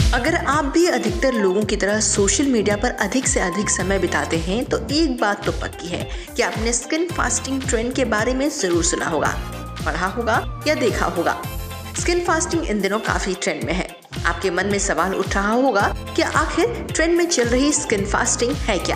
अगर आप भी अधिकतर लोगों की तरह सोशल मीडिया पर अधिक से अधिक समय बिताते हैं तो एक बात तो पक्की है कि आपने स्किन फास्टिंग ट्रेंड के बारे में जरूर सुना होगा, पढ़ा होगा या देखा होगा। स्किन फास्टिंग इन दिनों काफी ट्रेंड में है। आपके मन में सवाल उठ रहा होगा कि आखिर ट्रेंड में चल रही स्किन फास्टिंग है क्या?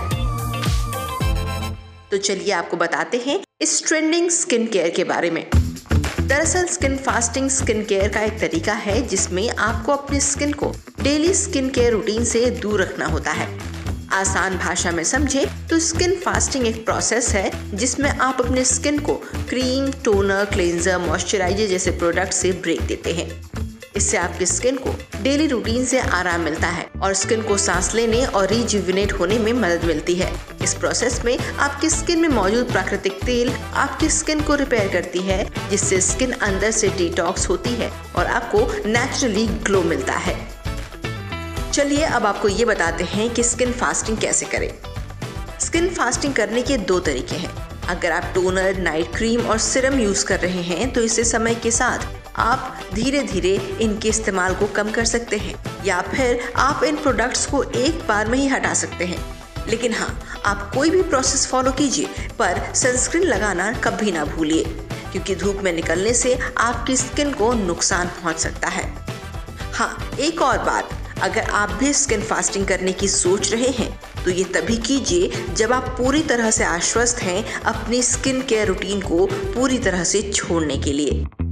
तो चलिए आपको बताते हैं इस ट्रेंडिंग स्किन केयर के बारे में। दरअसल स्किन फास्टिंग स्किन केयर का एक तरीका है जिसमें आपको अपनी स्किन को डेली स्किन केयर रूटीन से दूर रखना होता है। आसान भाषा में समझे तो स्किन फास्टिंग एक प्रोसेस है जिसमें आप अपने स्किन को क्रीम, टोनर, क्लेंजर, मॉइस्चराइजर जैसे प्रोडक्ट से ब्रेक देते हैं। इससे आपकी स्किन को डेली रूटीन से आराम मिलता है और स्किन को सांस लेने और रिजुविनेट होने में मदद मिलती है। इस प्रोसेस में आपकी स्किन में मौजूद प्राकृतिक तेल आपकी स्किन को रिपेयर करती है, जिससे स्किन अंदर से डिटॉक्स होती है और आपको नेचुरली ग्लो मिलता है। चलिए अब आपको ये बताते हैं कि स्किन फास्टिंग कैसे करें। स्किन फास्टिंग करने के दो तरीके हैं। अगर आप टोनर, नाइट क्रीम और सिरम यूज कर रहे हैं तो इसे समय के साथ आप धीरे धीरे इनके इस्तेमाल को कम कर सकते हैं या फिर आप इन प्रोडक्ट्स को एक बार में ही हटा सकते हैं। लेकिन हाँ, आप कोई भी प्रोसेस फॉलो कीजिए पर सनस्क्रीन लगाना कभी ना भूलिए, क्योंकि धूप में निकलने से आपकी स्किन को नुकसान पहुंच सकता है। हाँ, एक और बात, अगर आप भी स्किन फास्टिंग करने की सोच रहे हैं तो ये तभी कीजिए जब आप पूरी तरह से आश्वस्त हैं अपनी स्किन केयर रूटीन को पूरी तरह से छोड़ने के लिए।